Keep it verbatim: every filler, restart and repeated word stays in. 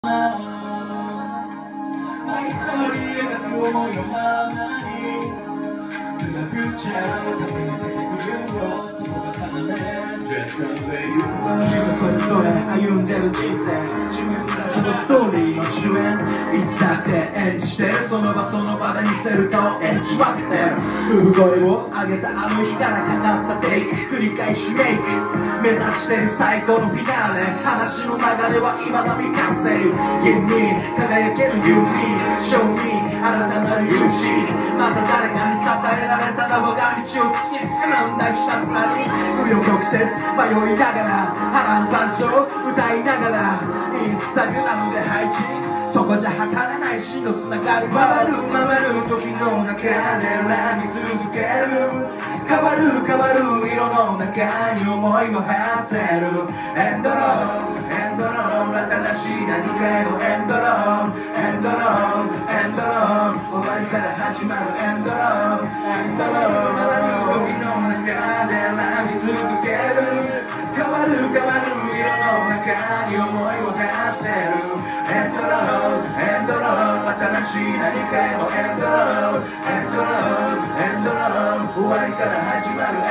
愛され描く思いのままに暗くちゃう旅に出てくるよそこが要 Just the way you are 君それぞれ歩んでる人生自分がそのストーリーの主演いつだって演じてその場その場で見せる顔演じ分けて産声を上げたあの日からかかったテイク繰り返しメイク目指してる最高のフィナーレ話の流れは未だ未完成現に輝ける You me Show me 新たなる勇姿また誰かに支えられたら我が道を突き進むんだひたすらに紆余曲折迷いながら波乱万丈歌いながらインスタグラムで配信そこじゃ測れない真のつながり回る回る時の中で選び続ける変わる変わる色の中に思いを馳せるエンドロールエンドロール新しい何かへのエンドロールエンドロールエンドロール終わりから始まるエンドロールエンドロール回る時の中で選び続ける変わる変わる色の中に思いを馳せるエンドロールエンドロール新しい何かへのエンドロールエンドロールエンドロール終わりから始まる